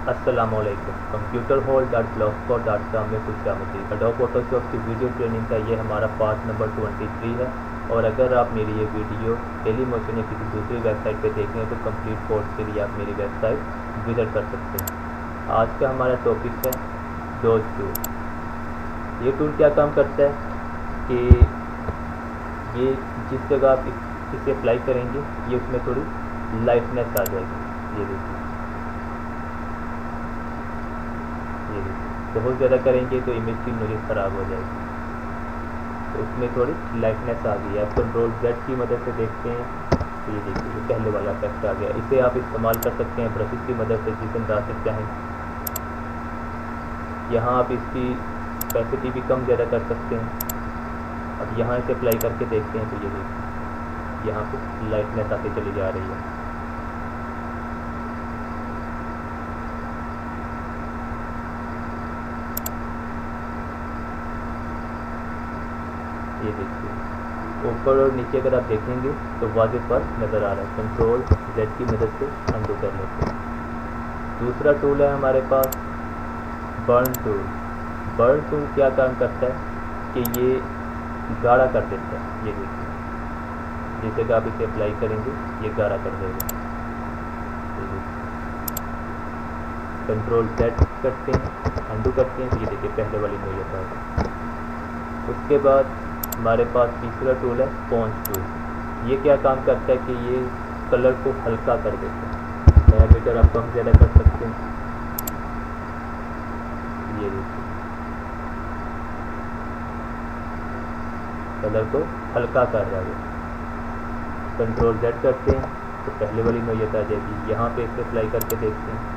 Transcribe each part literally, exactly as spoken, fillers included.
अस्सलामुअलैकुम। Computer hall dot blogspot dot com में खुश आमदीद। एडोब फोटोशॉप की वीडियो ट्रेनिंग का ये हमारा पार्ट नंबर तेईस है। और अगर आप मेरी ये वीडियो डेली मोशन या किसी दूसरी वेबसाइट पे देखें तो कंप्लीट कोर्स के लिए आप मेरी वेबसाइट विजिट कर सकते हैं। आज का हमारा टॉपिक है डॉज टूल। ये टूल क्या काम करता है कि ये जिस जगह आप इसे अप्लाई करेंगे ये उसमें थोड़ी लाइटनेस आ जाएगी। ये देखिए, ये देखिए बहुत ज़्यादा करेंगे तो इमेज की नॉइज़ ख़राब हो जाएगी, तो उसमें थोड़ी लाइटनेस आ गई है। आप कंट्रोल जेड की मदद से देखते हैं तो ये देखिए ये पहले वाला इफेक्ट आ गया। इसे आप इस्तेमाल कर सकते हैं ब्रशेस की मदद से जिस अंदाज से चाहें। यहाँ आप इसकी कैपेसिटी भी कम ज़्यादा कर सकते हैं। अब यहाँ इसे अप्लाई करके देखते हैं तो ये देखिए यहाँ पे लाइटनेस आके चली जा रही है। ये देखिए ऊपर और नीचे अगर आप देखेंगे तो वाज़ेह फर्क नज़र आ रहा है। कंट्रोल जेड की मदद से अनडू कर लेते हैं। दूसरा टूल है हमारे पास बर्न टूल। बर्न टूल क्या काम करता है कि ये गाढ़ा कर देता है। ये देखिए जैसे कि आप इसे अप्लाई करेंगे ये गाढ़ा कर देगा। कंट्रोल जेड करते हैं, अनडू करते हैं तो ये देखिए पहले वाली नॉइज़ आता है। उसके बाद हमारे पास तीसरा टूल है पॉन्च टूल। ये क्या काम करता है कि ये कलर को हल्का कर देता है। पैरामीटर आप कम ज़्यादा कर सकते हैं। ये देखिए कलर को हल्का कर रहा है। कंट्रोल जेड करते हैं तो पहले वाली नॉइज़ आ जाएगी। यहाँ पे इसे अप्लाई करके देखते हैं।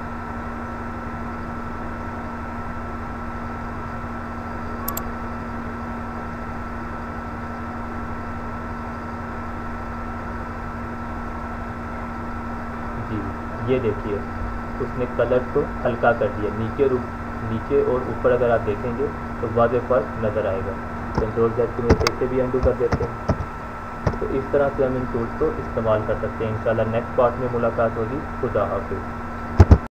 जी ये देखिए उसने कलर को हल्का कर दिया। नीचे और नीचे और ऊपर अगर आप देखेंगे तो वाज़ेह फर्क नज़र आएगा। कंट्रोल जेड की मदद से इसे भी अनडू कर देते हैं। तो इस तरह से हम इन टूल्स को इस्तेमाल कर सकते हैं। इंशाल्लाह नेक्स्ट पार्ट में मुलाकात होगी। खुदा हाफिज़।